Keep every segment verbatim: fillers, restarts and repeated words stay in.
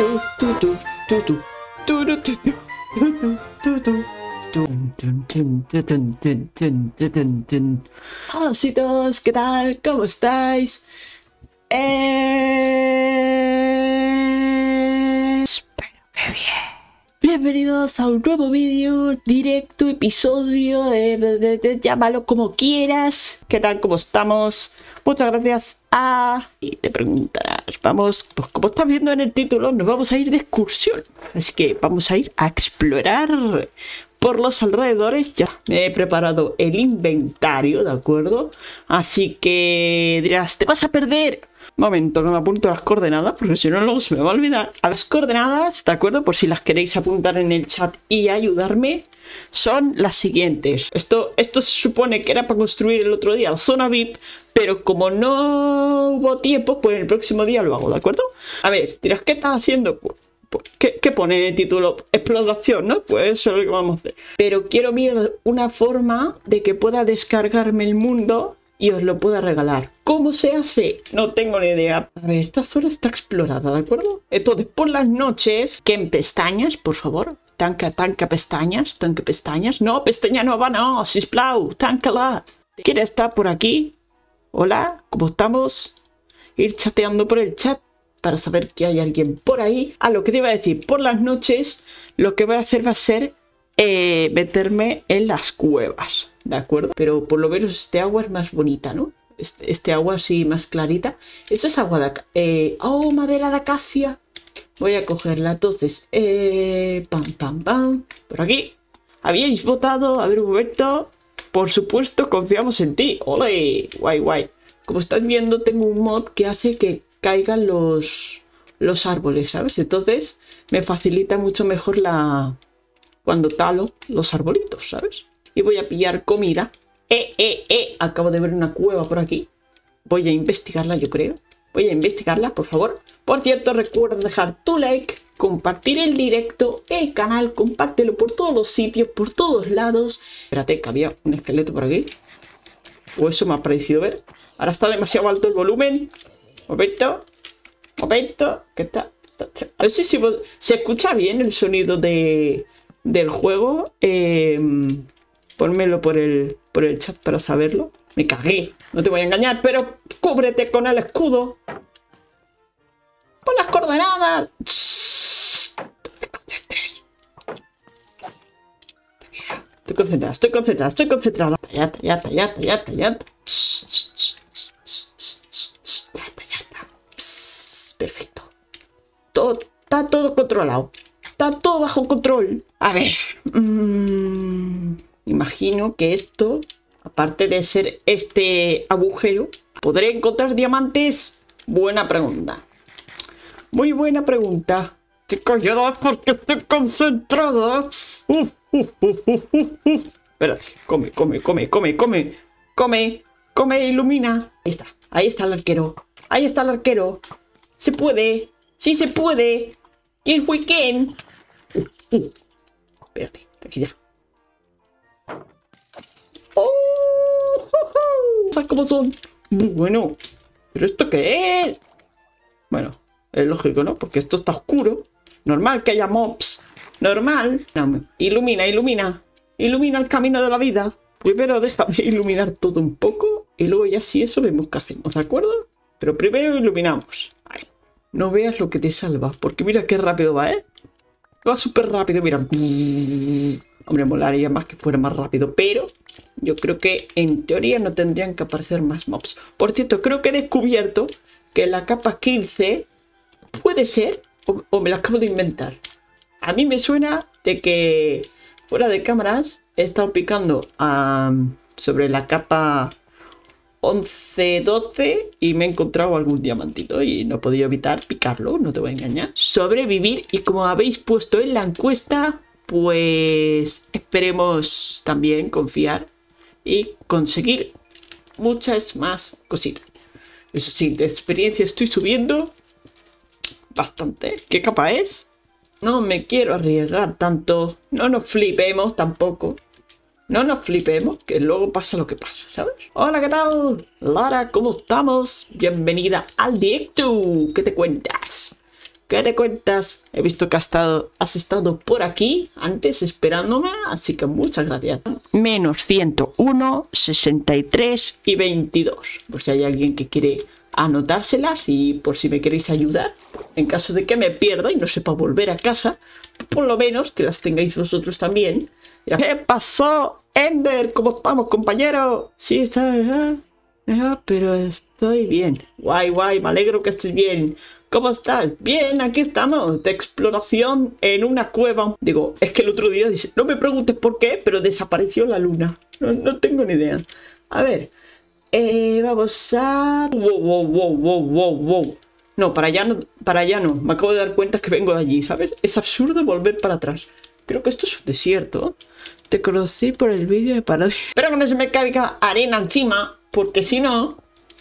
Hola ositos, ¿qué tal? ¿Cómo estáis? Eh... Espero que bien. Bienvenidos a un nuevo vídeo, directo, episodio, de, de, de, de, llámalo como quieras. ¿Qué tal? ¿Cómo estamos? Muchas gracias a... Y te preguntarás, vamos, pues como estás viendo en el título, nos vamos a ir de excursión. Así que vamos a ir a explorar por los alrededores. Ya me he preparado el inventario, ¿de acuerdo? Así que dirás, ¿te vas a perder? Momento, que me apunto las coordenadas, porque si no luego se me va a olvidar. A las coordenadas, ¿de acuerdo? Por si las queréis apuntar en el chat y ayudarme, son las siguientes. Esto, esto se supone que era para construir el otro día la zona V I P, pero como no hubo tiempo, pues el próximo día lo hago, ¿de acuerdo? A ver, dirás, ¿qué estás haciendo? Pues, pues, ¿qué, ¿qué pone en el título? Exploración, ¿no? Pues eso es lo que vamos a hacer. Pero quiero ver una forma de que pueda descargarme el mundo y os lo pueda regalar. ¿Cómo se hace? No tengo ni idea. A ver, esta zona está explorada, ¿de acuerdo? Entonces, por las noches, que en pestañas, por favor. Tanca, tanca pestañas, tanca pestañas. No, pestaña nueva no, sisplau, táncala. ¿Quiere estar por aquí? Hola, ¿cómo estamos? Ir chateando por el chat para saber que hay alguien por ahí. Ah, lo que te iba a decir, por las noches, lo que voy a hacer va a ser eh, meterme en las cuevas. ¿De acuerdo? Pero por lo menos este agua es más bonita, ¿no? Este, este agua así más clarita. Eso es agua de acá. Eh, ¡Oh, madera de acacia! Voy a cogerla. Entonces, eh, pam, pam, pam. Por aquí. ¿Habíais votado? A ver, un momento. Por supuesto, confiamos en ti. ¡Ole! Guay, guay. Como estás viendo, tengo un mod que hace que caigan los, los árboles, ¿sabes? Entonces, me facilita mucho mejor la... cuando talo los arbolitos, ¿sabes? Y voy a pillar comida. Eh, eh, eh. Acabo de ver una cueva por aquí. Voy a investigarla, yo creo. Voy a investigarla, por favor. Por cierto, recuerda dejar tu like, compartir el directo, el canal, compártelo por todos los sitios, por todos lados. Espérate, que había un esqueleto por aquí. O eso me ha parecido ver. Ahora está demasiado alto el volumen. Momento. Momento. ¿Qué está? A ver si se, se escucha bien el sonido de, del juego. Eh... Pónmelo por el, por el chat para saberlo. Me cagué, no te voy a engañar, pero cúbrete con el escudo. Pon las coordenadas. Estoy concentrada, estoy concentrada, estoy concentrada. Ya, ya, ya, ya, ya, ya. Perfecto. Todo, está todo controlado. Está todo bajo control. A ver. Mmm... Imagino que esto, aparte de ser este agujero, ¿podré encontrar diamantes? Buena pregunta. Muy buena pregunta. Estoy callada porque estoy concentrada. Uh, uh, uh, uh, uh, uh. Espera, come, come, come, come, come. Come, come, ilumina. Ahí está, ahí está el arquero. Ahí está el arquero. Se puede, sí se puede. Yes we can. Uh, uh. Espérate, aquí ya. ¡Oh! ¿Sabes cómo son? Bueno, ¿pero esto qué es? Bueno, es lógico, ¿no? Porque esto está oscuro. Normal que haya mobs. Normal. No, ilumina, ilumina. Ilumina el camino de la vida. Primero déjame iluminar todo un poco. Y luego ya si eso vemos qué hacemos, ¿de acuerdo? Pero primero iluminamos. Ay, no veas lo que te salva. Porque mira qué rápido va, ¿eh? Va súper rápido, mira. Hombre, molaría más que fuera más rápido, pero yo creo que en teoría no tendrían que aparecer más mobs. Por cierto, creo que he descubierto que la capa quince puede ser, o, o me la acabo de inventar. A mí me suena de que fuera de cámaras he estado picando um, sobre la capa once, doce y me he encontrado algún diamantito y no he podido evitar picarlo, no te voy a engañar. Sobrevivir, y como habéis puesto en la encuesta, pues esperemos también confiar y conseguir muchas más cositas. Eso sí, de experiencia estoy subiendo bastante. ¿Qué capa es? No me quiero arriesgar tanto. No nos flipemos tampoco. No nos flipemos, que luego pasa lo que pasa, ¿sabes? Hola, ¿qué tal? Lara, ¿cómo estamos? Bienvenida al directo. ¿Qué te cuentas? ¿Qué te cuentas? He visto que has estado, has estado por aquí antes esperándome, así que muchas gracias. Menos ciento uno, sesenta y tres y veintidós. Por si hay alguien que quiere anotárselas y por si me queréis ayudar. En caso de que me pierda y no sepa volver a casa, por lo menos que las tengáis vosotros también. ¿Qué pasó, Ender? ¿Cómo estamos, compañero? Sí, está... ¿verdad? Ah, pero estoy bien. Guay, guay, me alegro que estés bien. ¿Cómo estás? Bien, aquí estamos, de exploración en una cueva. Digo, es que el otro día dice, no me preguntes por qué, pero desapareció la luna. No, no tengo ni idea. A ver, eh, vamos a... Wow, wow, wow, wow, wow, wow. No, para allá no, para allá no. Me acabo de dar cuenta que vengo de allí, ¿sabes? Es absurdo volver para atrás. Creo que esto es un desierto. Te conocí por el vídeo de Paradis. Espero que no se me caiga arena encima, porque si no...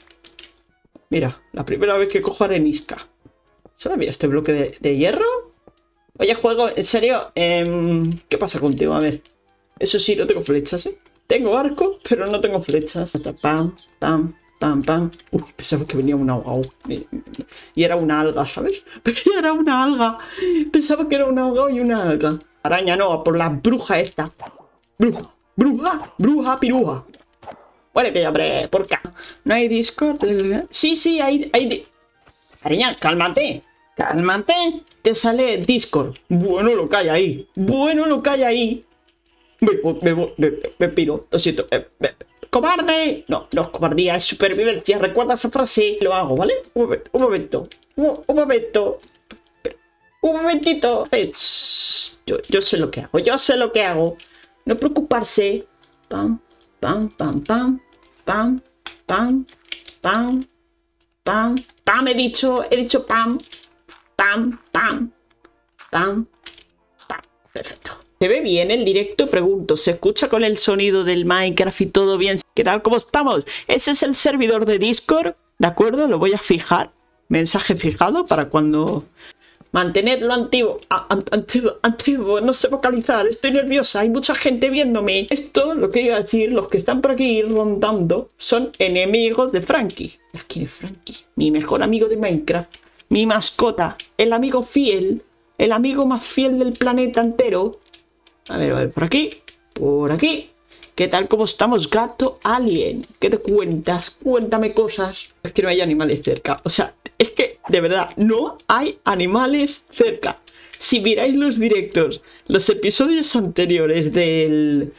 Mira, la primera vez que cojo arenisca. ¿Solo había este bloque de, de hierro? Oye, juego, en serio, eh, ¿qué pasa contigo? A ver. Eso sí, no tengo flechas, ¿eh? Tengo arco, pero no tengo flechas. Pam, pam, pam, pam. Uy, pensaba que venía un ahogado. Y era una alga, ¿sabes? Pero era una alga. Pensaba que era un ahogado y una alga. Araña no, por la bruja esta. Bruja, bruja, bruja, piruja. Muérete, hombre, por acá. ¿No hay Discord? Sí, sí, hay... hay... Araña, cálmate. Cálmate. Te sale Discord. Bueno lo que hay ahí. Bueno lo que hay ahí. Me, me, me, me, me piro. Lo siento. Eh, me, ¡Cobarde! No, no es cobardía, es supervivencia. Recuerda esa frase. Lo hago, ¿vale? Un momento. Un momento. Un, un momento. Un momentito. Eh, yo, yo sé lo que hago. Yo sé lo que hago. No preocuparse. Pam, pam, pam, pam. Pam, pam, pam. Pam, pam, he dicho, he dicho pam, pam, pam, pam, pam. Perfecto. ¿Se ve bien el directo? Pregunto, ¿se escucha con el sonido del Minecraft y todo bien? ¿Qué tal? ¿Cómo estamos? Ese es el servidor de Discord, ¿de acuerdo? Lo voy a fijar. Mensaje fijado para cuando... Mantenedlo antiguo, antiguo, antiguo, no sé vocalizar, estoy nerviosa, hay mucha gente viéndome. Esto, lo que iba a decir, los que están por aquí rondando son enemigos de Frankie. ¿Quién es Frankie? Mi mejor amigo de Minecraft, mi mascota, el amigo fiel, el amigo más fiel del planeta entero. A ver, a ver, por aquí, por aquí. ¿Qué tal? ¿Cómo estamos, gato alien? ¿Qué te cuentas? Cuéntame cosas. Es que no hay animales cerca, o sea... Es que, de verdad, no hay animales cerca. Si miráis los directos, los episodios anteriores del,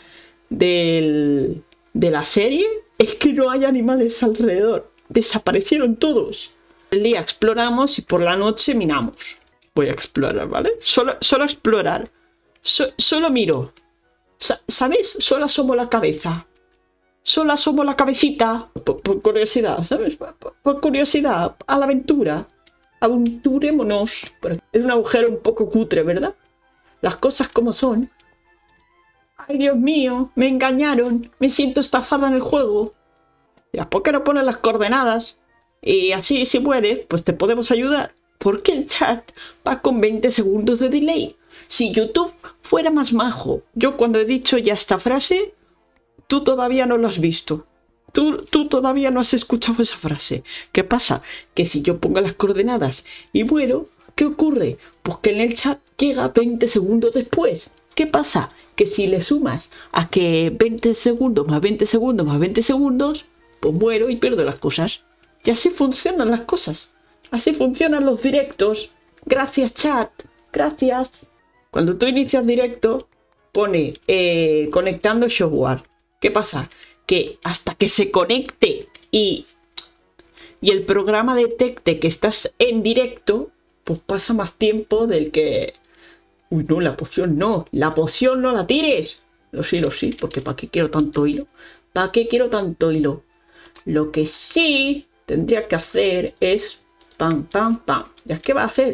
del, de la serie, es que no hay animales alrededor. Desaparecieron todos. El día exploramos y por la noche minamos. Voy a explorar, ¿vale? Solo, solo explorar. So, solo miro. Sa ¿Sabes? Solo asomo la cabeza. Solo asomo la cabecita. Por, por curiosidad, ¿sabes? Por, por curiosidad. A la aventura. Aventurémonos. Es un agujero un poco cutre, ¿verdad? Las cosas como son. Ay, Dios mío. Me engañaron. Me siento estafada en el juego. Dirás, ¿por qué no pones las coordenadas? Y así, si puedes, pues te podemos ayudar. Porque el chat va con veinte segundos de delay. Si YouTube fuera más majo. Yo cuando he dicho ya esta frase... Tú todavía no lo has visto. Tú, tú todavía no has escuchado esa frase. ¿Qué pasa? Que si yo pongo las coordenadas y muero, ¿qué ocurre? Pues que en el chat llega veinte segundos después. ¿Qué pasa? Que si le sumas a que veinte segundos más veinte segundos más veinte segundos, pues muero y pierdo las cosas. Y así funcionan las cosas. Así funcionan los directos. Gracias, chat. Gracias. Cuando tú inicias directo, pone eh, conectando software. ¿Qué pasa? Que hasta que se conecte y, y el programa detecte que estás en directo, pues pasa más tiempo del que... Uy, no, la poción no. La poción no la tires. Lo sí, lo sí, porque ¿para qué quiero tanto hilo? ¿Para qué quiero tanto hilo? Lo que sí tendría que hacer es... Pam, pam, pam. ¿Ya qué va a hacer?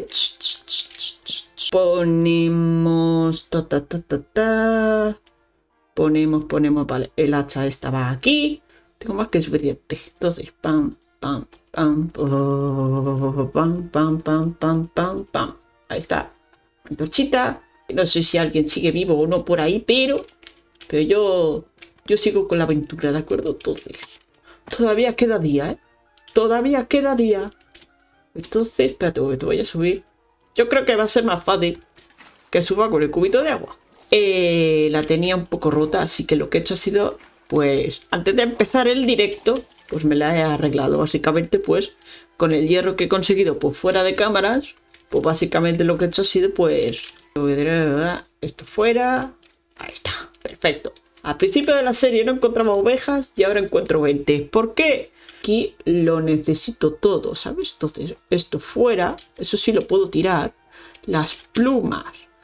Ponemos... Ta, ta, ta, ta, ta. Ponemos, ponemos, vale, el hacha estaba aquí. Tengo más que suficiente. Entonces, pam, pam, pam, pam, pam, pam, pam, pam, pam, pam. Ahí está. Antorchita. No sé si alguien sigue vivo o no por ahí, pero... Pero yo... Yo sigo con la aventura, ¿de acuerdo? Entonces... Todavía queda día, ¿eh? Todavía queda día. Entonces, espérate, te voy a subir. Yo creo que va a ser más fácil que suba con el cubito de agua. Eh, la tenía un poco rota, así que lo que he hecho ha sido, pues, antes de empezar el directo, pues me la he arreglado. Básicamente, pues, con el hierro que he conseguido, pues, fuera de cámaras, pues, básicamente lo que he hecho ha sido, pues, esto fuera. Ahí está, perfecto. Al principio de la serie no encontraba ovejas y ahora encuentro veinte. ¿Por qué? Aquí lo necesito todo, ¿sabes? Entonces, esto fuera, eso sí lo puedo tirar. Las plumas,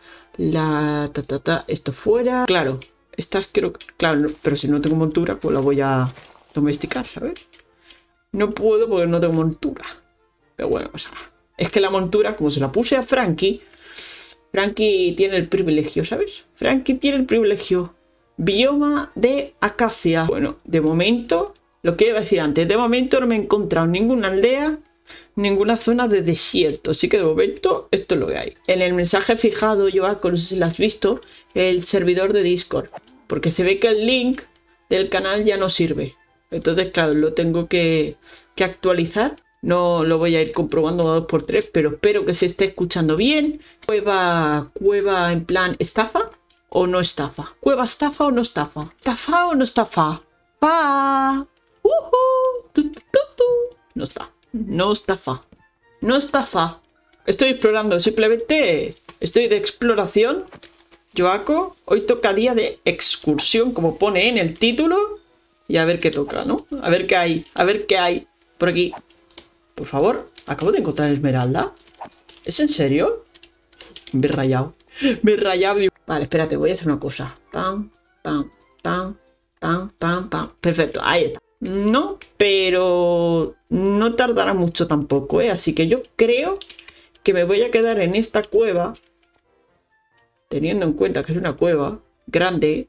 la ta ta ta, esto fuera. Claro, estas quiero, claro, no, pero si no tengo montura, pues la voy a domesticar, ¿sabes? No puedo porque no tengo montura. Pero bueno, o sea, es que la montura, como se la puse a Frankie, Frankie tiene el privilegio, ¿sabes? Frankie tiene el privilegio. Bioma de acacia. Bueno, de momento, lo que iba a decir antes, de momento no me he encontrado ninguna aldea, ninguna zona de desierto. Así que de momento, esto es lo que hay. En el mensaje fijado, yo no sé si lo has visto, el servidor de Discord. Porque se ve que el link del canal ya no sirve. Entonces, claro, lo tengo que, que actualizar. No lo voy a ir comprobando dos por tres, pero espero que se esté escuchando bien. Cueva, cueva en plan estafa o no estafa. Cueva estafa o no estafa. Estafa o no estafa. Pa. Uh -huh. tu, tu, tu, tu. No está. No estafa. No estafa. Estoy explorando. Simplemente estoy de exploración. Joaco, hoy toca día de excursión, como pone en el título. Y a ver qué toca, ¿no? A ver qué hay. A ver qué hay por aquí. Por favor, acabo de encontrar esmeralda. ¿Es en serio? Me he rayado. Me he rayado. Vale, espérate, voy a hacer una cosa. Pam, pam, pam, pam, pam, pam. Perfecto, ahí está. No, pero no tardará mucho tampoco, ¿eh? Así que yo creo que me voy a quedar en esta cueva. Teniendo en cuenta que es una cueva grande.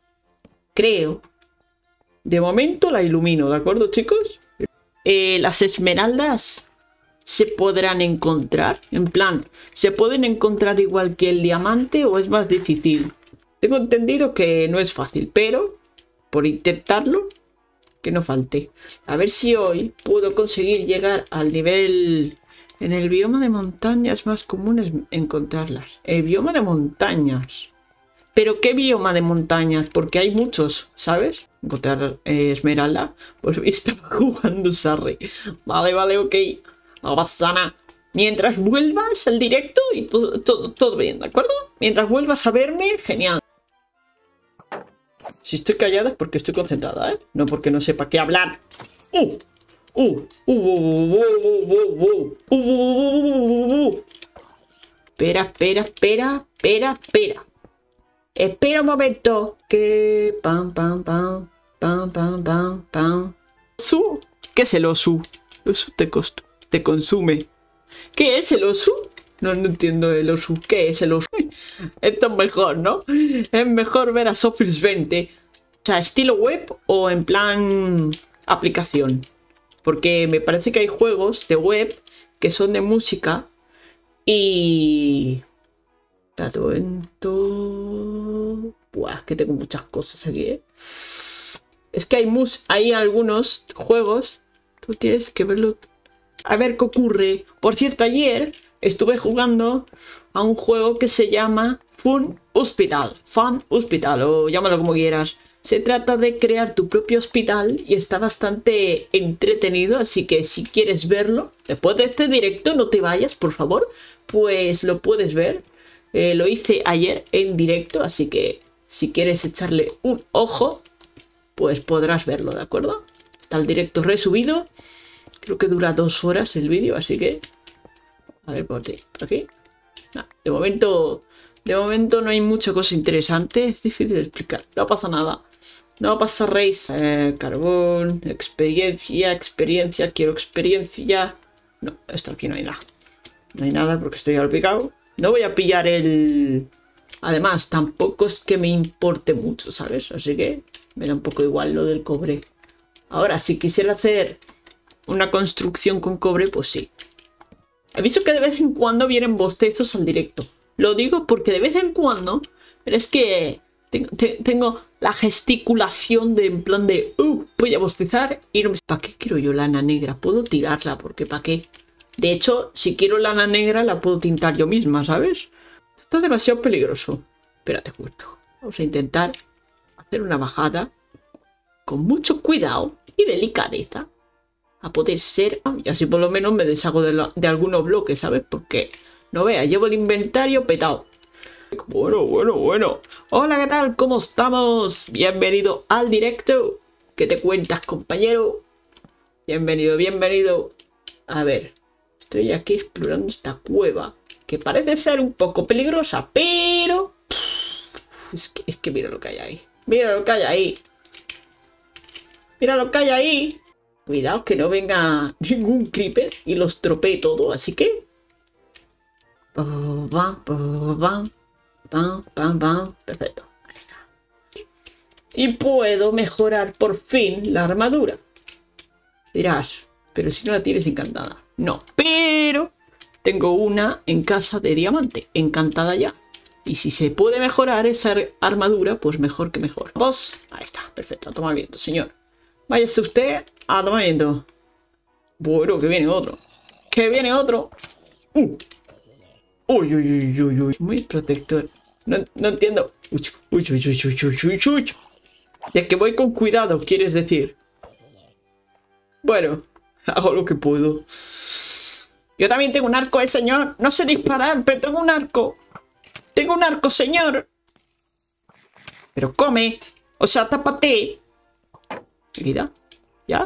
Creo. De momento la ilumino, ¿de acuerdo, chicos? Eh, las esmeraldas se podrán encontrar. En plan, ¿se pueden encontrar igual que el diamante o es más difícil? Tengo entendido que no es fácil, pero por intentarlo, que no falte. A ver si hoy puedo conseguir llegar al nivel... En el bioma de montañas más común es encontrarlas. El bioma de montañas. ¿Pero qué bioma de montañas? Porque hay muchos, ¿sabes? Encontrar eh, esmeralda. Pues estaba jugando Sarri. Vale, vale, ok. No pasa nada. Mientras vuelvas al directo y todo, todo, todo bien, ¿de acuerdo? Mientras vuelvas a verme, genial. Si estoy callada es porque estoy concentrada, ¿eh? No porque no sepa qué hablar. ¡Uh! ¡Uh! ¡Uh! ¡Uh! ¡Uh! ¡Uh! ¡Uh! Espera, espera, espera, espera, espera. Espera un momento. Que... Pam, pam, pam. Pam, pam, pam, pam. ¿Osu? ¿Qué es el osu? El osu te, te consume. ¿Qué es el osu? No, no entiendo el osu. ¿Qué es el osu? Esto es mejor, ¿no? Es mejor ver a Sofis veinte. O sea, estilo web o en plan aplicación. Porque me parece que hay juegos de web que son de música y... Tatuento... Buah, que tengo muchas cosas aquí, ¿eh? Es que hay, mus hay algunos juegos... Tú tienes que verlo... A ver qué ocurre. Por cierto, ayer estuve jugando a un juego que se llama Fun Hospital. Fun Hospital, o llámalo como quieras. Se trata de crear tu propio hospital y está bastante entretenido, así que si quieres verlo, después de este directo, no te vayas, por favor, pues lo puedes ver. Eh, lo hice ayer en directo, así que si quieres echarle un ojo, pues podrás verlo, ¿de acuerdo? Está el directo resubido, creo que dura dos horas el vídeo, así que... A ver, por aquí, por aquí. Nah, de momento... De momento no hay mucha cosa interesante, es difícil de explicar, no pasa nada. No pasa race. Eh, carbón, experiencia, experiencia, quiero experiencia. No, esto aquí no hay nada. No hay nada porque estoy al picado. No voy a pillar el... Además, tampoco es que me importe mucho, ¿sabes? Así que me da un poco igual lo del cobre. Ahora, si quisiera hacer una construcción con cobre, pues sí. Aviso que de vez en cuando vienen bostezos al directo. Lo digo porque de vez en cuando... Pero es que tengo, te, tengo la gesticulación de en plan de... Uh, voy a bostezar y no me... ¿Para qué quiero yo lana negra? Puedo tirarla porque ¿para qué? De hecho, si quiero lana negra la puedo tintar yo misma, ¿sabes? Esto es demasiado peligroso. Espérate justo. Vamos a intentar hacer una bajada con mucho cuidado y delicadeza. A poder ser. Y así por lo menos me deshago de, la, de algunos bloques, ¿sabes? Porque, no veas, llevo el inventario petado. Bueno, bueno, bueno. Hola, ¿qué tal? ¿Cómo estamos? Bienvenido al directo. ¿Qué te cuentas, compañero? Bienvenido, bienvenido. A ver, estoy aquí explorando esta cueva, que parece ser un poco peligrosa, pero... Es que, es que mira lo que hay ahí. Mira lo que hay ahí. Mira lo que hay ahí. Cuidado que no venga ningún creeper y los tropee todo, así que... Pam, pam, pam, pam, pam, pam. Perfecto, ahí está. Y puedo mejorar por fin la armadura. Dirás, pero si no la tienes encantada. No, pero tengo una en casa de diamante, encantada ya. Y si se puede mejorar esa armadura, pues mejor que mejor. Vamos, ahí está, perfecto, a tomar viento, señor. Váyase usted a tomar viento. Bueno, que viene otro. Que viene otro. Uh. Uy, uy, uy, uy, uy. Muy protector. No, no entiendo. Uy, uy, uy, uy, uy, uy, uy, uy. Ya que voy con cuidado, quieres decir. Bueno, hago lo que puedo. Yo también tengo un arco, eh, señor. No sé disparar, pero tengo un arco. Tengo un arco, señor. Pero come. O sea, tápate. Seguida. ¿Ya?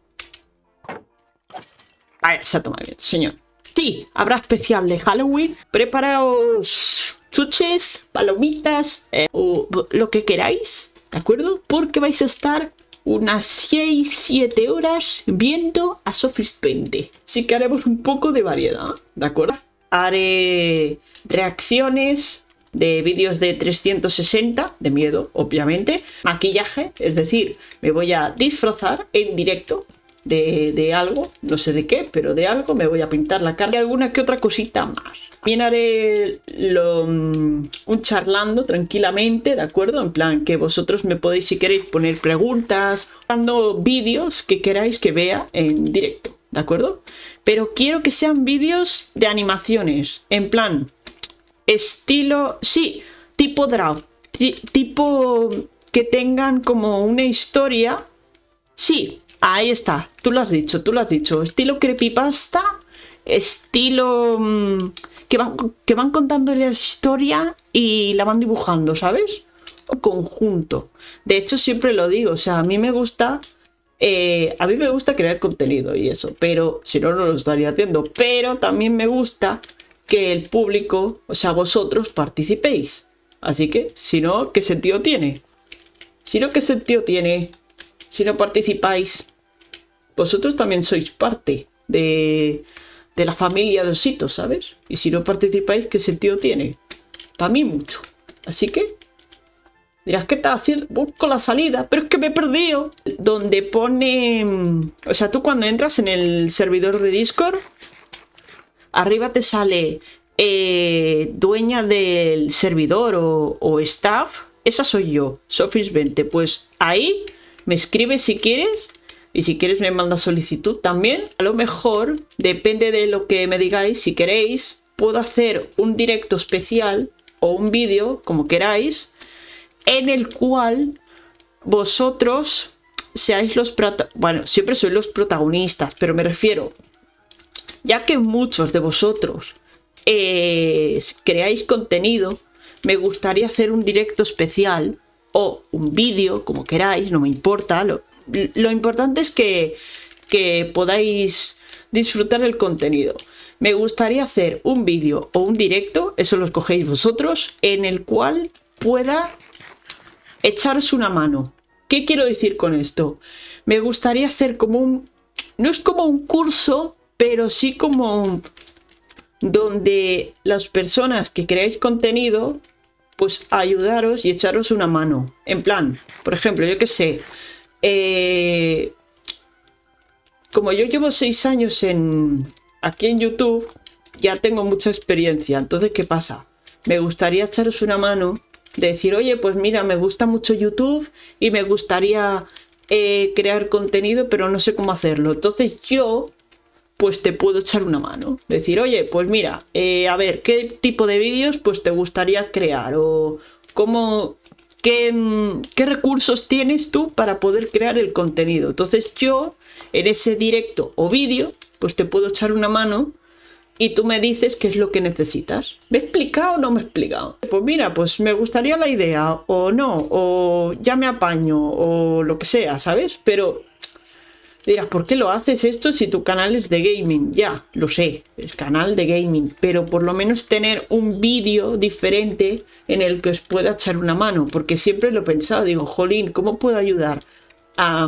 Vaya, se ha tomado bien, señor. Sí, habrá especial de Halloween. Preparaos chuches, palomitas, eh, o lo que queráis. ¿De acuerdo? Porque vais a estar unas seis siete horas viendo a Sofis veinte. Así que haremos un poco de variedad. ¿De acuerdo? Haré reacciones de vídeos de trescientos sesenta, de miedo, obviamente. Maquillaje, es decir, me voy a disfrazar en directo de, de algo, no sé de qué, pero de algo. Me voy a pintar la cara y alguna que otra cosita más. También haré lo, um, un charlando tranquilamente, ¿de acuerdo? En plan que vosotros me podéis, si queréis, poner preguntas, dando vídeos que queráis que vea en directo, ¿de acuerdo? Pero quiero que sean vídeos de animaciones, en plan... estilo, sí, tipo draw, tipo que tengan como una historia. Sí, ahí está, tú lo has dicho, tú lo has dicho. Estilo creepypasta, estilo mmm, que, van, que van contando la historia y la van dibujando, ¿sabes? O conjunto. De hecho, siempre lo digo, o sea, a mí me gusta... Eh, a mí me gusta crear contenido y eso, pero si no, no lo estaría haciendo. Pero también me gusta que el público, o sea, vosotros participéis. Así que, si no, ¿qué sentido tiene? Si no, ¿qué sentido tiene? Si no participáis, vosotros también sois parte de, de la familia de Ositos, ¿sabes? Y si no participáis, ¿qué sentido tiene? Para mí mucho. Así que, dirás, ¿qué estás haciendo? Busco la salida, pero es que me he perdido. Donde pone... O sea, tú cuando entras en el servidor de Discord... Arriba te sale eh, dueña del servidor o, o staff. Esa soy yo, Sofis veinte. Pues ahí me escribes si quieres. Y si quieres me mandas solicitud también. A lo mejor, depende de lo que me digáis, si queréis, puedo hacer un directo especial o un vídeo, como queráis, en el cual vosotros seáis los protagonistas. Bueno, siempre sois los protagonistas, pero me refiero... Ya que muchos de vosotros eh, creáis contenido, me gustaría hacer un directo especial o un vídeo, como queráis, no me importa. Lo, lo importante es que, que podáis disfrutar del contenido. Me gustaría hacer un vídeo o un directo, eso lo escogéis vosotros, en el cual pueda echaros una mano. ¿Qué quiero decir con esto? Me gustaría hacer como un... No es como un curso... pero sí como donde las personas que creáis contenido, pues ayudaros y echaros una mano. En plan, por ejemplo, yo qué sé, eh, como yo llevo seis años en, aquí en YouTube, ya tengo mucha experiencia. Entonces, ¿qué pasa? Me gustaría echaros una mano de decir, oye, pues mira, me gusta mucho YouTube y me gustaría eh, crear contenido, pero no sé cómo hacerlo. Entonces yo... pues te puedo echar una mano. Decir, oye, pues mira, eh, a ver, ¿qué tipo de vídeos pues te gustaría crear? O cómo, qué, qué recursos tienes tú para poder crear el contenido. Entonces yo, en ese directo o vídeo, pues te puedo echar una mano y tú me dices qué es lo que necesitas. ¿Me he explicado o no me he explicado? Pues mira, pues me gustaría la idea, o no, o ya me apaño, o lo que sea, ¿sabes? Pero dirás, ¿por qué lo haces esto si tu canal es de gaming? Ya, lo sé, es canal de gaming, pero por lo menos tener un vídeo diferente en el que os pueda echar una mano, porque siempre lo he pensado, digo, jolín, ¿cómo puedo ayudar a,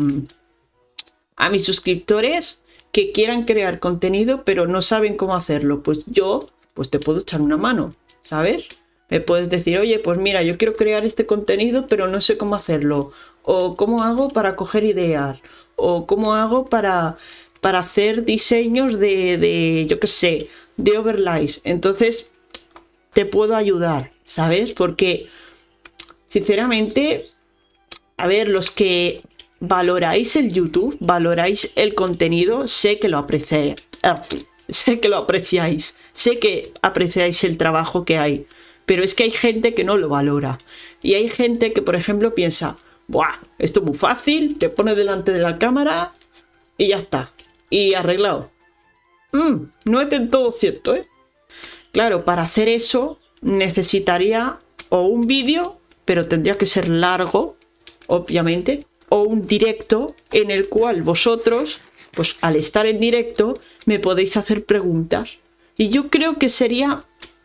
a mis suscriptores que quieran crear contenido pero no saben cómo hacerlo? Pues yo, pues te puedo echar una mano, ¿sabes? Me puedes decir, oye, pues mira, yo quiero crear este contenido pero no sé cómo hacerlo, o cómo hago para coger ideas, o cómo hago para, para hacer diseños de, de, yo qué sé, de overlays. Entonces te puedo ayudar, ¿sabes? Porque sinceramente, a ver, los que valoráis el YouTube, valoráis el contenido, sé que lo apreciáis, sé que lo apreciáis, sé que apreciáis el trabajo que hay, pero es que hay gente que no lo valora. Y hay gente que, por ejemplo, piensa, buah, esto es muy fácil, te pones delante de la cámara y ya está, y arreglado. Mm, no es del todo cierto, ¿eh? Claro, para hacer eso necesitaría o un vídeo, pero tendría que ser largo, obviamente, o un directo en el cual vosotros, pues al estar en directo, me podéis hacer preguntas. Y yo creo que sería,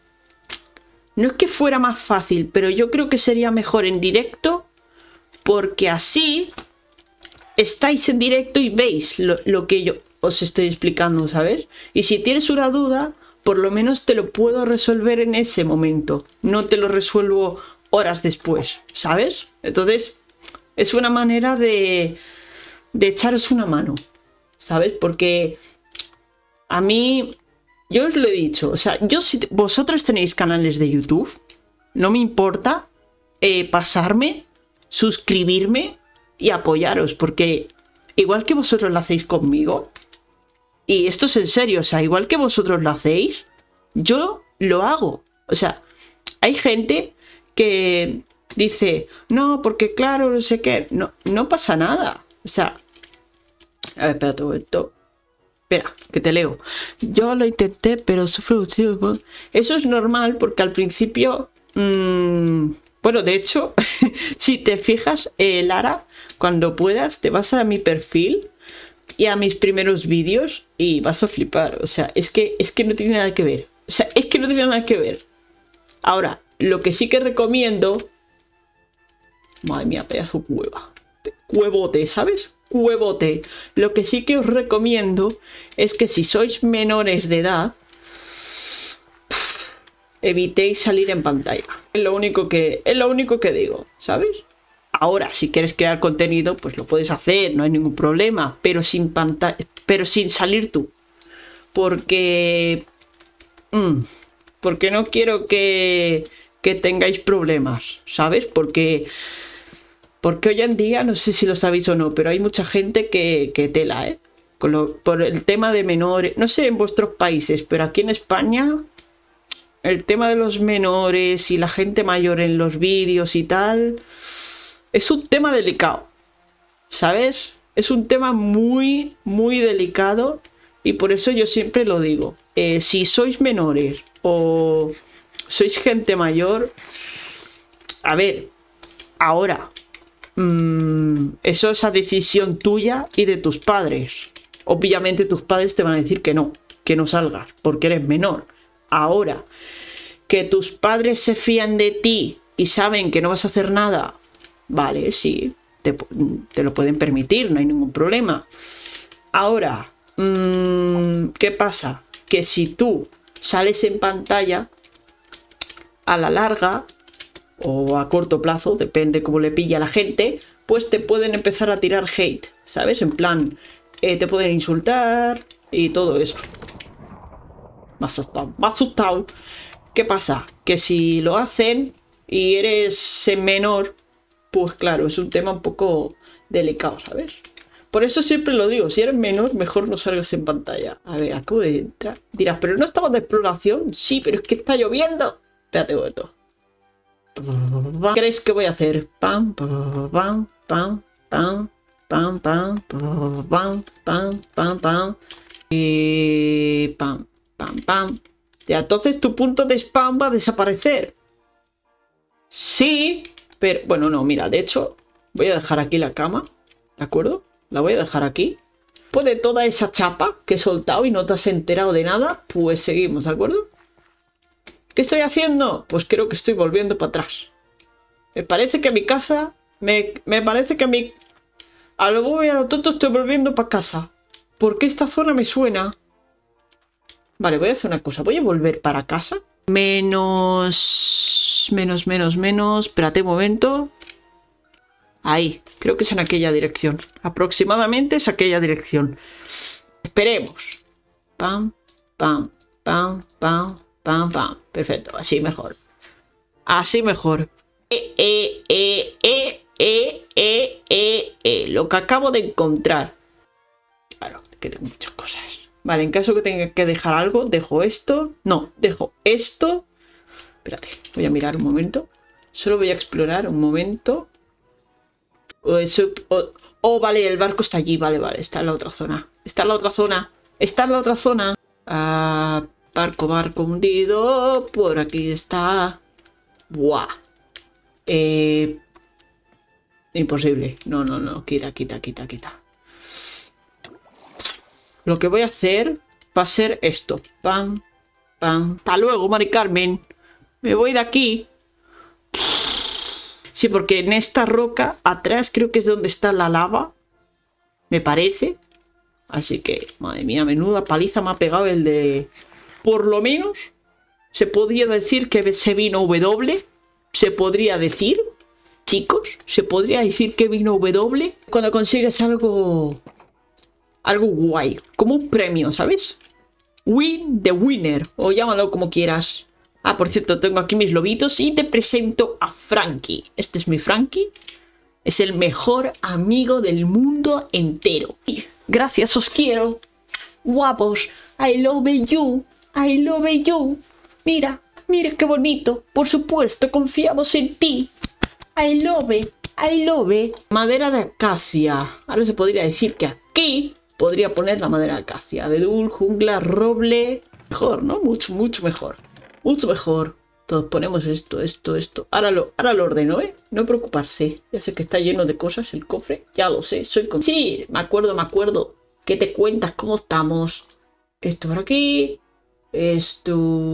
no es que fuera más fácil, pero yo creo que sería mejor en directo, porque así estáis en directo y veis lo, lo que yo os estoy explicando, ¿sabes? Y si tienes una duda, por lo menos te lo puedo resolver en ese momento, no te lo resuelvo horas después, ¿sabes? Entonces es una manera de, de echaros una mano, ¿sabes? Porque a mí, yo os lo he dicho, o sea, yo si vosotros tenéis canales de YouTube, no me importa eh, pasarme, suscribirme y apoyaros, porque igual que vosotros lo hacéis conmigo, y esto es en serio, o sea, igual que vosotros lo hacéis, yo lo hago. O sea, hay gente que dice, no, porque claro, no sé qué, no, no pasa nada. O sea, a ver, espera todo esto. Espera, que te leo. Yo lo intenté, pero sufrí. Eso es normal porque al principio... Mmm, bueno, de hecho, si te fijas, eh, Lara, cuando puedas, te vas a mi perfil y a mis primeros vídeos y vas a flipar. O sea, es que, es que no tiene nada que ver. O sea, es que no tiene nada que ver. Ahora, lo que sí que recomiendo... Madre mía, pedazo cueva. Cuevote, ¿sabes? Cuevote. Lo que sí que os recomiendo es que si sois menores de edad, evitéis salir en pantalla. Es lo único que, es lo único que digo, ¿sabes? Ahora, si quieres crear contenido, pues lo puedes hacer, no hay ningún problema, pero sin pantalla, pero sin salir tú. Porque... Mmm, porque no quiero que, que tengáis problemas, ¿sabes? Porque... Porque hoy en día, no sé si lo sabéis o no, pero hay mucha gente que, que tela, ¿eh? Con lo, por el tema de menores, no sé en vuestros países, pero aquí en España, el tema de los menores y la gente mayor en los vídeos y tal, es un tema delicado, ¿sabes? Es un tema muy, muy delicado y por eso yo siempre lo digo. Eh, si sois menores o sois gente mayor, a ver, ahora... Mm, eso es a decisión tuya y de tus padres. Obviamente tus padres te van a decir que no, que no salgas, porque eres menor. Ahora, que tus padres se fían de ti y saben que no vas a hacer nada, vale, sí, te, te lo pueden permitir, no hay ningún problema. Ahora, mmm, ¿qué pasa? Que si tú sales en pantalla, a la larga... o a corto plazo, depende cómo le pilla a la gente, pues te pueden empezar a tirar hate, ¿sabes? En plan, eh, te pueden insultar y todo eso. Me ha asustado, me ha asustado. ¿Qué pasa? Que si lo hacen y eres menor, pues claro, es un tema un poco delicado, ¿sabes? Por eso siempre lo digo, si eres menor, mejor no salgas en pantalla. A ver, acabo de entrar. Dirás, ¿pero no estamos de exploración? Sí, pero es que está lloviendo. Espérate un momento. ¿Qué creéis que voy a hacer? Pam, pam, pam, pam, pam, pam, pam, pam, pam, pam, pam. Y pam, pam, pam. Ya, entonces tu punto de spam va a desaparecer. Sí, pero... Bueno, no, mira, de hecho, voy a dejar aquí la cama. ¿De acuerdo? La voy a dejar aquí. Después de toda esa chapa que he soltado y no te has enterado de nada, pues seguimos, ¿de acuerdo? ¿Qué estoy haciendo? Pues creo que estoy volviendo para atrás. Me parece que mi casa... Me, me parece que mi... A lo bobo y a lo tonto estoy volviendo para casa. Porque esta zona me suena. Vale, voy a hacer una cosa. Voy a volver para casa. Menos... Menos, menos, menos... Espérate un momento. Ahí. Creo que es en aquella dirección. Aproximadamente es aquella dirección. Esperemos. Pam, pam, pam, pam, pam, pam. Perfecto. Así mejor. Así mejor. Eh, eh, eh, eh, eh, eh, eh, eh. Lo que acabo de encontrar. Claro, que tengo muchas cosas. Vale, en caso que tenga que dejar algo, dejo esto. No, dejo esto. Espérate, voy a mirar un momento. Solo voy a explorar un momento. O eso, o, oh, vale, el barco está allí. Vale, vale, está en la otra zona. Está en la otra zona. Está en la otra zona. Ah, barco, barco hundido. Por aquí está. Buah. Eh, imposible. No, no, no. Quita, quita, quita, quita. Lo que voy a hacer va a ser esto. Pam, pam. Hasta luego, Mari Carmen. Me voy de aquí. Sí, porque en esta roca atrás creo que es donde está la lava. Me parece. Así que, madre mía, menuda paliza me ha pegado el de... Por lo menos se podría decir que se vino W. Se podría decir, chicos, se podría decir que vino W cuando consigues algo... Algo guay, como un premio, ¿sabes? Win the winner, o llámalo como quieras. Ah, por cierto, tengo aquí mis lobitos y te presento a Frankie. Este es mi Frankie. Es el mejor amigo del mundo entero. Gracias, os quiero. Guapos, I love you, I love you. Mira, mira qué bonito. Por supuesto, confiamos en ti. I love, I love. Madera de acacia. Ahora se podría decir que aquí... Podría poner la madera de acacia, abedul, jungla, roble. Mejor, ¿no? Mucho, mucho mejor. Mucho mejor. Todos ponemos esto, esto, esto. Ahora lo, ahora lo ordeno, ¿eh? No preocuparse. Ya sé que está lleno de cosas el cofre. Ya lo sé, soy con... Sí, me acuerdo, me acuerdo. ¿Qué te cuentas? ¿Cómo estamos? Esto por aquí. Esto...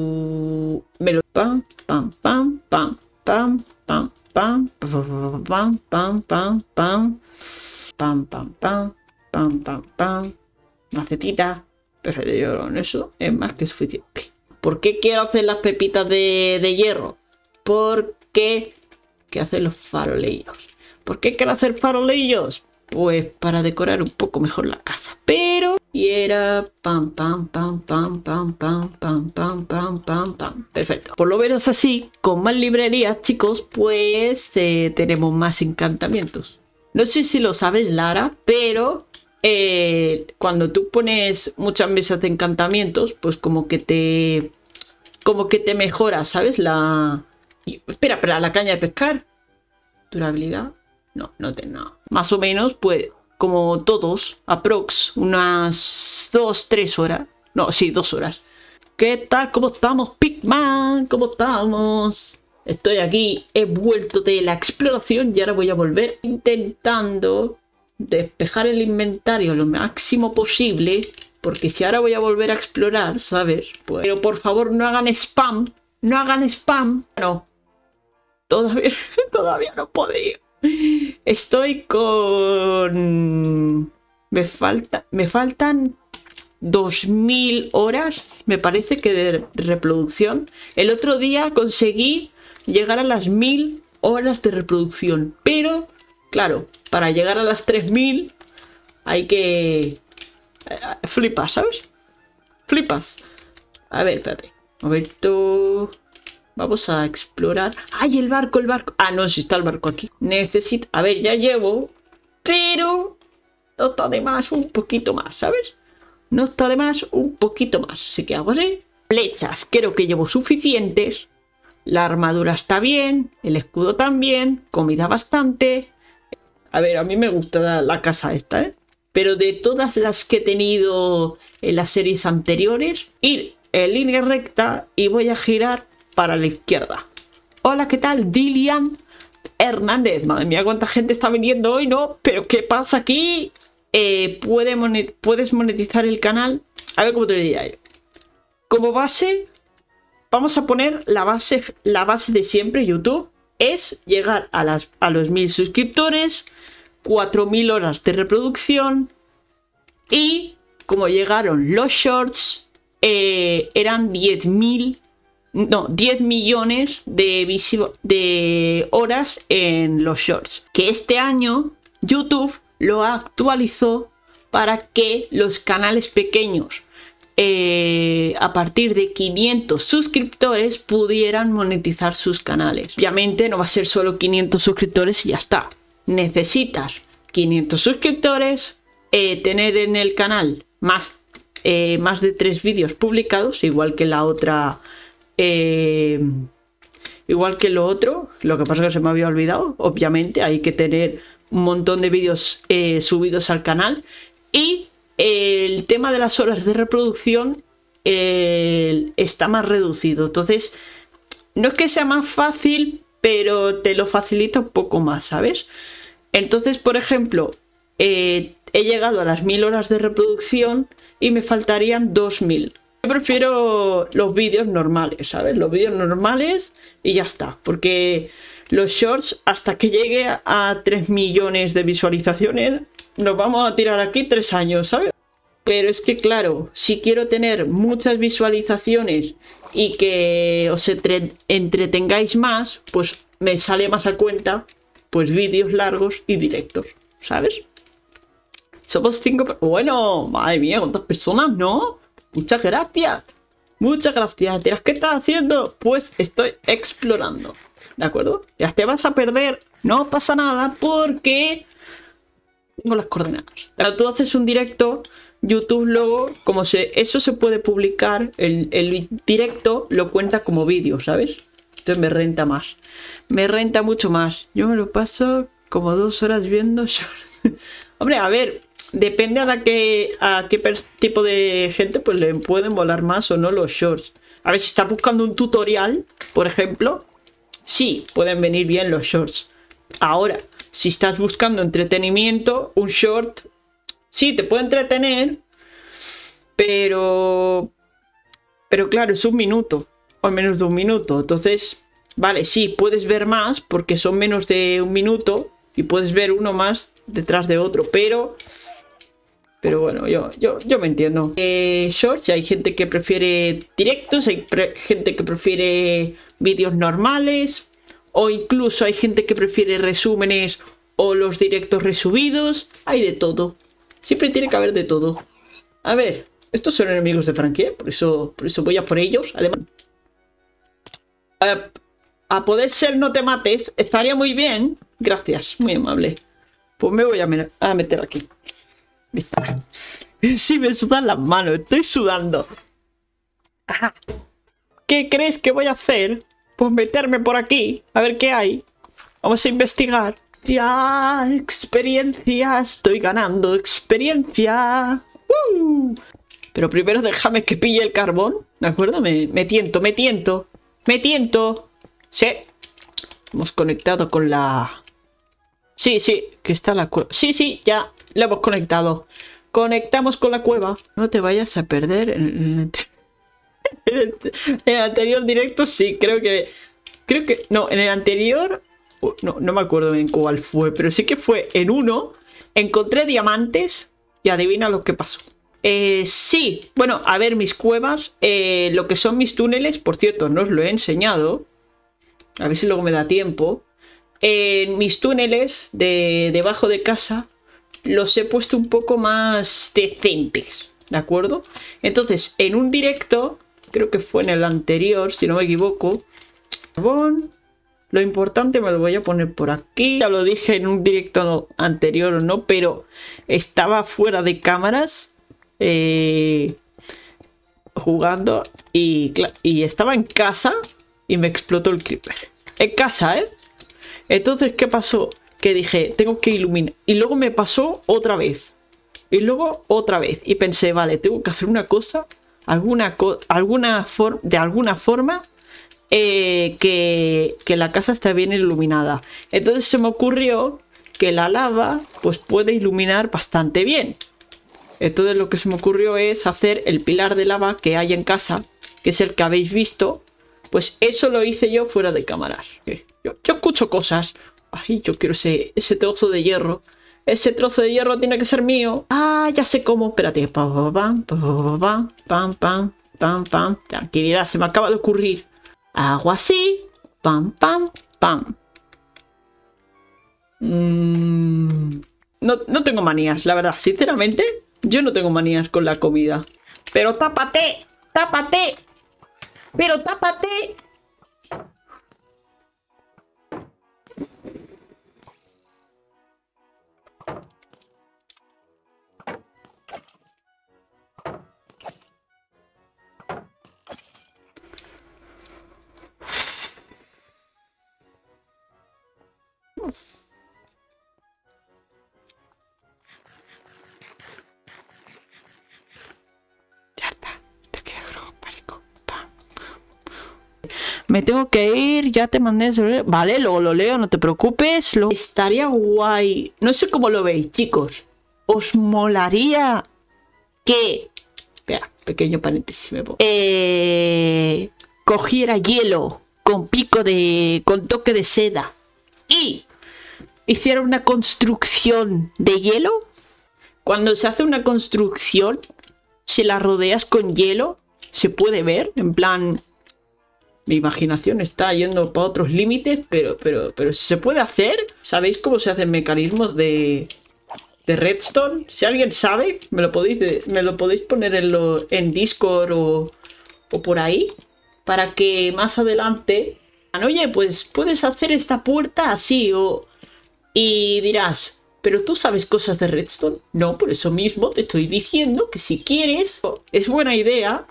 Me lo... Pam, pam, pam, pam, pam, pam, pam, pam, pam, pam, pam, pam, pam, pam, pam. Pam, pam, pam. Macetita. Perfecto, yo con eso es más que suficiente. ¿Por qué quiero hacer las pepitas de, de hierro? Porque... ¿Qué hacen los farolillos? ¿Por qué quiero hacer farolillos? Pues para decorar un poco mejor la casa. Pero... Y era... Pam, pam, pam, pam, pam, pam, pam, pam, pam, pam, pam. Perfecto. Por lo menos así, con más librerías, chicos, pues eh, tenemos más encantamientos. No sé si lo sabes, Lara, pero... Eh, cuando tú pones muchas mesas de encantamientos, pues como que te como que te mejora, ¿sabes? La... Y, espera, espera, la caña de pescar. Durabilidad. No, no te no. Más o menos, pues, como todos, aprox, unas dos, tres horas. No, sí, dos horas. ¿Qué tal? ¿Cómo estamos, Pigman? ¿Cómo estamos? Estoy aquí, he vuelto de la exploración y ahora voy a volver intentando... despejar el inventario lo máximo posible, porque si ahora voy a volver a explorar, ¿sabes? Pues... Pero por favor no hagan spam, no hagan spam. No, todavía, todavía no puedo ir. Estoy con... Me falta, me faltan dos mil horas, me parece que de, de reproducción. El otro día conseguí llegar a las mil horas de reproducción, pero... Claro, para llegar a las tres mil hay que... Flipas, ¿sabes? Flipas. A ver, espérate. Un momento. Vamos a explorar. ¡Ay, el barco, el barco! Ah, no, si está el barco aquí. Necesito... A ver, ya llevo... Pero... no está de más un poquito más, ¿sabes? No está de más un poquito más. Así que hago así. Flechas, creo que llevo suficientes. La armadura está bien, el escudo también, comida bastante. A ver, a mí me gusta la, la casa esta, ¿eh? Pero de todas las que he tenido en las series anteriores, ir en línea recta y voy a girar para la izquierda. Hola, ¿qué tal? Dilian Hernández. Madre mía, cuánta gente está viniendo hoy, ¿no? Pero ¿qué pasa aquí? Eh, ¿puede monet ¿Puedes monetizar el canal? A ver cómo te lo diría yo. Como base, vamos a poner la base, la base de siempre, YouTube. Es llegar a, las, a los mil suscriptores, cuatro mil horas de reproducción. Y como llegaron los shorts, eh, eran diez mil, no, diez millones de, de horas en los shorts. Que este año YouTube lo actualizó para que los canales pequeños, eh, a partir de quinientos suscriptores, pudieran monetizar sus canales. Obviamente no va a ser solo quinientos suscriptores y ya está. Necesitas quinientos suscriptores, eh, tener en el canal más, eh, más de tres vídeos publicados, igual que la otra, eh, igual que lo otro. Lo que pasa es que se me había olvidado. Obviamente hay que tener un montón de vídeos eh, subidos al canal. Y el tema de las horas de reproducción eh, está más reducido. Entonces, no es que sea más fácil, pero te lo facilita un poco más, ¿sabes? Entonces, por ejemplo, eh, he llegado a las mil horas de reproducción y me faltarían dos mil. Yo prefiero los vídeos normales, ¿sabes? Los vídeos normales y ya está. Porque los shorts, hasta que llegue a tres millones de visualizaciones, nos vamos a tirar aquí tres años, ¿sabes? Pero es que claro, si quiero tener muchas visualizaciones y que os entre entretengáis más, pues me sale más a cuenta pues vídeos largos y directos, ¿sabes? Somos cinco... Bueno, madre mía, cuántas personas, ¿no? Muchas gracias. Muchas gracias. ¿Qué estás haciendo? Pues estoy explorando. ¿De acuerdo? Ya te vas a perder. No pasa nada porque tengo las coordenadas. Cuando tú haces un directo, YouTube luego, como se, eso se puede publicar, el, el directo lo cuenta como vídeo, ¿sabes? Entonces me renta más. Me renta mucho más. Yo me lo paso como dos horas viendo shorts. Hombre, a ver, depende a qué, a qué tipo de gente pues le pueden volar más o no los shorts. A ver, si estás buscando un tutorial, por ejemplo, sí, pueden venir bien los shorts. Ahora, si estás buscando entretenimiento, un short, sí, te puede entretener, pero... Pero claro, es un minuto, o menos de un minuto. Entonces, vale, sí, puedes ver más, porque son menos de un minuto, y puedes ver uno más detrás de otro, pero... Pero bueno, yo, yo, yo me entiendo. Eh, shorts, hay gente que prefiere directos, hay gente que prefiere vídeos normales, o incluso hay gente que prefiere resúmenes o los directos resubidos. Hay de todo. Siempre tiene que haber de todo. A ver, estos son enemigos de franquía, por eso, por eso voy a por ellos. Además, a, a poder ser no te mates, estaría muy bien. Gracias, muy amable. Pues me voy a, me a meter aquí. Sí, me sudan las manos, estoy sudando. Ajá. ¿Qué crees que voy a hacer? Pues meterme por aquí, a ver qué hay. Vamos a investigar. Ya, experiencia, estoy ganando experiencia. Uh. Pero primero déjame que pille el carbón, ¿de acuerdo? Me, me tiento, me tiento, me tiento. Sí, hemos conectado con la... Sí, sí, que está la cueva. Sí, sí, ya, la hemos conectado. Conectamos con la cueva. No te vayas a perder en el, en el, en el anterior directo, sí, creo que... Creo que... No, en el anterior... No, no me acuerdo en cuál fue, pero sí que fue en uno. Encontré diamantes y adivina lo que pasó. Eh, sí, bueno, a ver, mis cuevas, eh, lo que son mis túneles, por cierto, no os lo he enseñado. A ver si luego me da tiempo. En eh, mis túneles de debajo de casa los he puesto un poco más decentes, ¿de acuerdo? Entonces, en un directo, creo que fue en el anterior, si no me equivoco, carbón, Lo importante me lo voy a poner por aquí. Ya lo dije en un directo anterior o no, pero estaba fuera de cámaras eh, jugando y, y estaba en casa y me explotó el creeper. En casa, ¿eh? Entonces, ¿qué pasó? Que dije, tengo que iluminar. Y luego me pasó otra vez. Y luego otra vez. Y pensé, vale, tengo que hacer una cosa, alguna, co alguna forma, de alguna forma... Eh, que, que la casa está bien iluminada. Entonces se me ocurrió que la lava pues puede iluminar bastante bien. Entonces lo que se me ocurrió es hacer el pilar de lava que hay en casa, que es el que habéis visto. Pues eso lo hice yo fuera de cámara. Yo, yo escucho cosas. Ay, yo quiero ese, ese trozo de hierro. Ese trozo de hierro tiene que ser mío. Ah, ya sé cómo. Espérate. Pam, pam, pam, pam, pam, pam, pam, pam. Tranquilidad, se me acaba de ocurrir. Hago así, pam, pam, pam. Mm, no, no tengo manías, la verdad. Sinceramente, yo no tengo manías con la comida. Pero tápate, tápate. Pero tápate. Me tengo que ir, ya te mandé sobre... Vale, luego lo leo, no te preocupes. Lo... Estaría guay. No sé cómo lo veis, chicos. ¿Os molaría que... Espera, pequeño paréntesis me pongo. Eh... Cogiera hielo con pico de... con toque de seda y hiciera una construcción de hielo? Cuando se hace una construcción, si la rodeas con hielo, se puede ver, en plan... Mi imaginación está yendo para otros límites, pero, pero, pero se puede hacer. ¿Sabéis cómo se hacen mecanismos de, de redstone? Si alguien sabe, me lo podéis, me lo podéis poner en, lo, en Discord o, o por ahí. Para que más adelante... Oye, pues puedes hacer esta puerta así o... Y dirás, ¿pero tú sabes cosas de redstone? No, por eso mismo te estoy diciendo que si quieres... Es buena idea...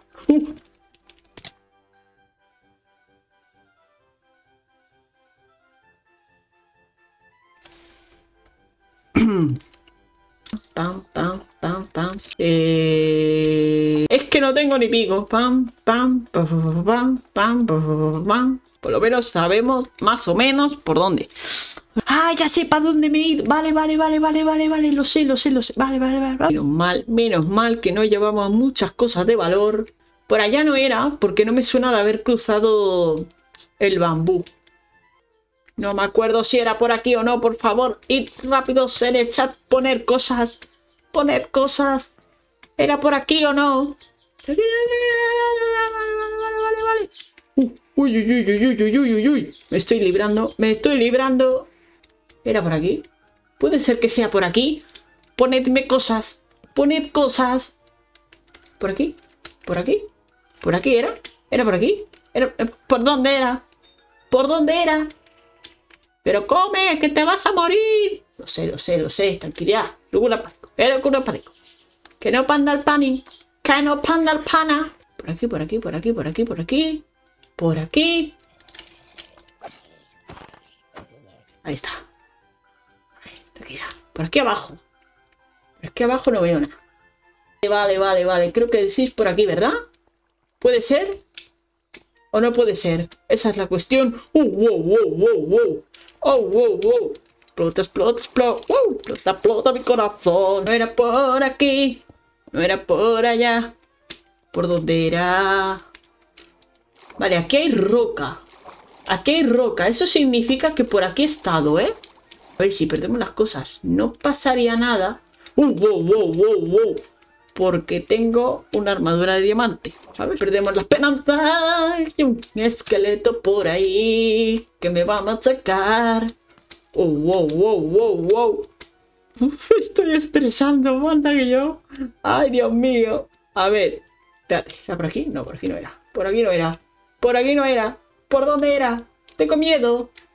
Pam, pam, pam, pam. Eh... Es que no tengo ni pico. Pam, pam, pam, pam, pam, pam, pam. Por lo menos sabemos más o menos por dónde. Ah, ya sé para dónde me he ido. Vale, vale, vale, vale, vale, vale. Lo sé, lo sé, lo sé. Vale, vale, vale, vale. Menos mal, menos mal que no llevamos muchas cosas de valor. Por allá no era, porque no me suena de haber cruzado el bambú. No me acuerdo si era por aquí o no, por favor. Id rápidos en el chat, poner cosas. Poner cosas. ¿Era por aquí o no? Vale, vale, vale. Uh, uy, uy, uy, uy, uy, uy, uy, uy. Me estoy librando, me estoy librando. ¿Era por aquí? Puede ser que sea por aquí. Ponedme cosas. Poned cosas. ¿Por aquí? ¿Por aquí? ¿Por aquí era? ¿Era por aquí? ¿Era... ¿Por dónde era? ¿Por dónde era? ¡Pero come, que te vas a morir! Lo sé, lo sé, lo sé, tranquilidad. Luego la panico, luego la panico. Que no panda el pani, que no panda el pana. Por aquí, por aquí, por aquí, por aquí, por aquí. Por aquí. Ahí está. Tranquilidad. Por aquí abajo. Por aquí abajo no veo nada. Vale, vale, vale. Creo que decís por aquí, ¿verdad? ¿Puede ser? ¿O no puede ser? Esa es la cuestión. ¡Uh, wow, wow, wow, wow! ¡Oh, wow, wow! Explota, explota, explota. ¡Uh! Explota, explota mi corazón. No era por aquí. No era por allá. ¿Por dónde era? Vale, aquí hay roca. Aquí hay roca. Eso significa que por aquí he estado, ¿eh? A ver, si perdemos las cosas, no pasaría nada. ¡Uh, wow, wow, wow, wow! Porque tengo una armadura de diamante. ¿Sabes? Perdemos la esperanza. Y un esqueleto por ahí que me va a machacar. Oh, wow, wow, wow, wow. Estoy estresando, manda que yo. Ay, Dios mío. A ver. Espérate, ¿era por aquí? No, por aquí no era. Por aquí no era. Por aquí no era. ¿Por dónde era? Tengo miedo.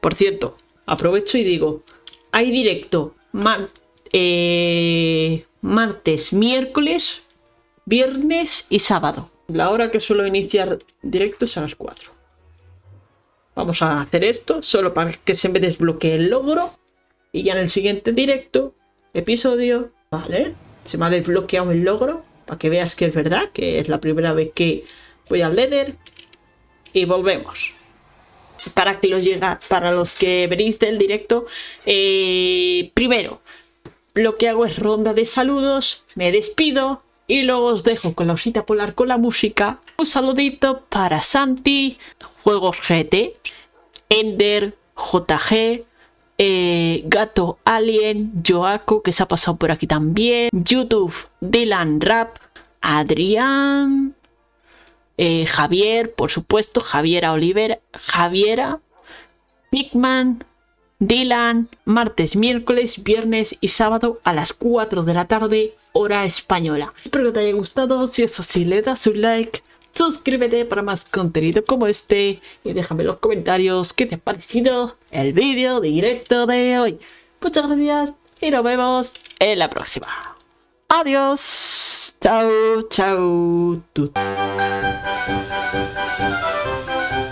Por cierto, aprovecho y digo, hay directo mar eh, martes, miércoles, viernes y sábado. La hora que suelo iniciar directo es a las cuatro. Vamos a hacer esto solo para que se me desbloquee el logro. Y ya en el siguiente directo, episodio, vale, se me ha desbloqueado el logro. Para que veas que es verdad, que es la primera vez que voy al Nether. Y volvemos. Para que los llega, para los que veréis del directo, eh, primero, lo que hago es ronda de saludos, me despido y luego os dejo con la osita polar con la música. Un saludito para Santi, Juegos G T, Ender, J G, eh, Gato Alien, Joaco, que se ha pasado por aquí también, YouTube, Dylan Rap, Adrián, eh, Javier, por supuesto, Javiera Oliver, Javiera, Pigman, Dylan, martes, miércoles, viernes y sábado a las cuatro de la tarde, hora española. Espero que te haya gustado, si es así le das un like, suscríbete para más contenido como este y déjame en los comentarios qué te ha parecido el vídeo directo de hoy. Muchas gracias y nos vemos en la próxima. Adiós. Chao, chao.